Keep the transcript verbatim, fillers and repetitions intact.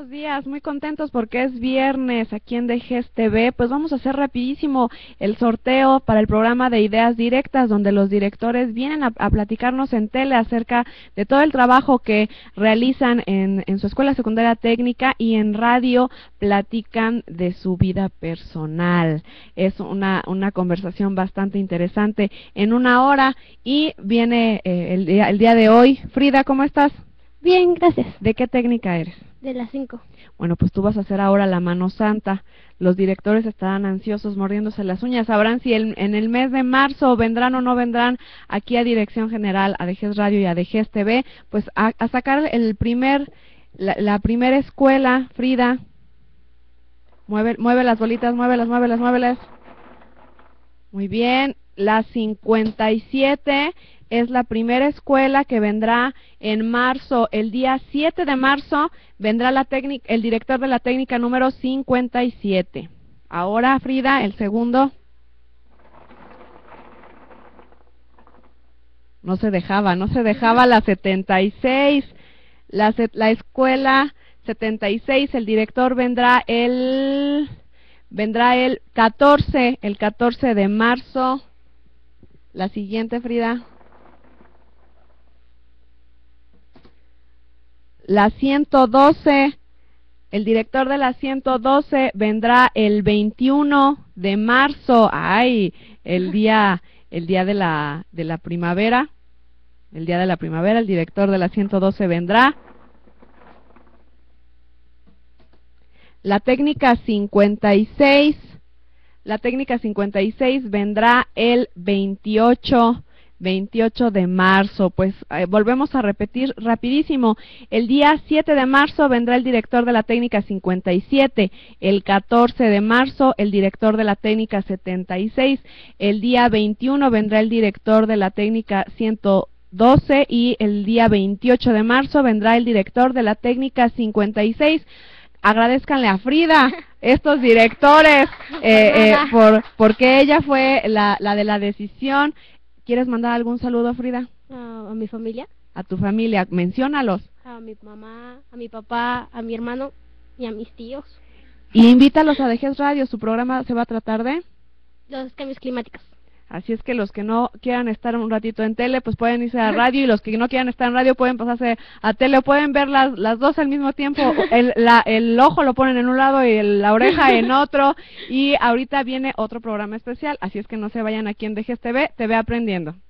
buenos días, muy contentos porque es viernes aquí en D G E S T V. Pues vamos a hacer rapidísimo el sorteo para el programa de Ideas Directas, donde los directores vienen a, a platicarnos en tele acerca de todo el trabajo que realizan en, en su escuela secundaria técnica, y en radio platican de su vida personal. Es una, una conversación bastante interesante en una hora, y viene eh, el, día, el día de hoy. Frida, ¿cómo estás? Bien, gracias. ¿De qué técnica eres? De las cinco. Bueno, pues tú vas a hacer ahora la mano santa. Los directores estarán ansiosos mordiéndose las uñas. Sabrán si el, en el mes de marzo vendrán o no vendrán aquí a Dirección General, a D G E S Radio y a D G E S T V, pues a, a sacar el primer, la, la primera escuela. Frida, mueve, mueve las bolitas, muévelas, muévelas, muévelas. Muy bien, la cincuenta y siete es la primera escuela que vendrá en marzo. El día siete de marzo vendrá la técnica, el director de la técnica número cincuenta y siete. Ahora, Frida, el segundo. No se dejaba, no se dejaba la setenta y seis. La, la escuela setenta y seis, el director vendrá el... vendrá el catorce, el catorce de marzo. La siguiente, Frida. La ciento doce, el director de la ciento doce vendrá el veintiuno de marzo. Ay, el día, el día de la, de la primavera. El día de la primavera, el director de la ciento doce vendrá. La técnica cincuenta y seis, la técnica cincuenta y seis vendrá el veintiocho de marzo. Pues eh, volvemos a repetir rapidísimo. El día siete de marzo vendrá el director de la técnica cincuenta y siete, el catorce de marzo el director de la técnica setenta y seis, el día veintiuno vendrá el director de la técnica ciento doce, y el día veintiocho de marzo vendrá el director de la técnica cincuenta y seis. Agradezcanle a Frida, estos directores, eh, eh, por porque ella fue la, la de la decisión. ¿Quieres mandar algún saludo, Frida? Uh, a mi familia. A tu familia, menciónalos. A mi mamá, a mi papá, a mi hermano y a mis tíos. Y invítalos a D G E S Radio. Su programa se va a tratar de los cambios climáticos. Así es que los que no quieran estar un ratito en tele, pues pueden irse a radio, y los que no quieran estar en radio pueden pasarse a tele, o pueden ver las, las dos al mismo tiempo. El, la, el ojo lo ponen en un lado y el, la oreja en otro, y ahorita viene otro programa especial, así es que no se vayan aquí en D G E S T V, T V Aprendiendo.